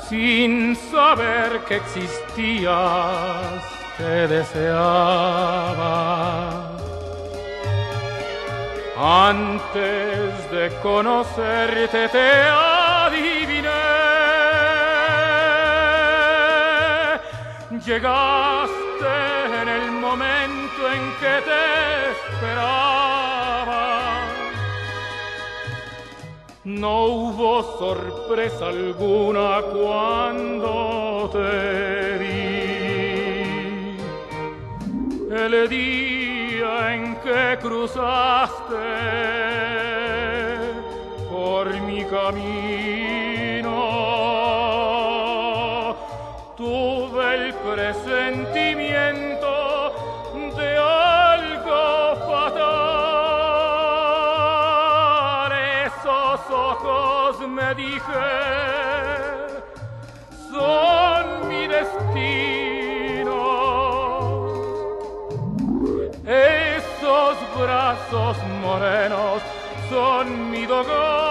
sin saber que existías, te deseaba. Antes de conocerte te adiviné. Llegaste en el momento en que te esperaba. No hubo sorpresa alguna cuando te vi. El día en que cruzaste por mi camino, tuve el presentimiento de algo fatal. Esos ojos, me dije, son mi destino. Esos brazos morenos son mi dogal.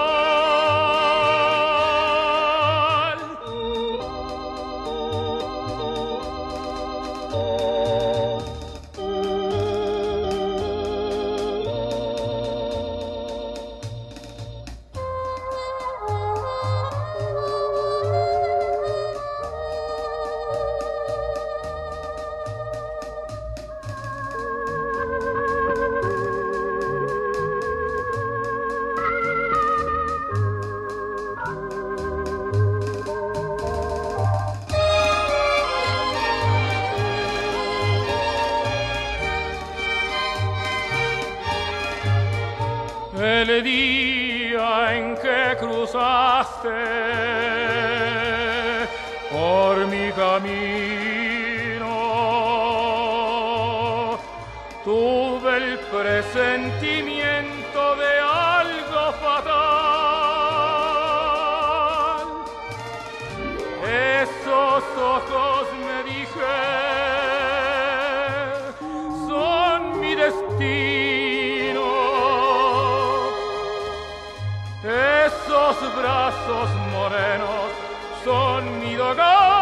El día en que cruzaste por mi camino, tuve el presentimiento de algo fatal. Esos ojos, me dije, son mi destino. Esos brazos morenos son mi dogal.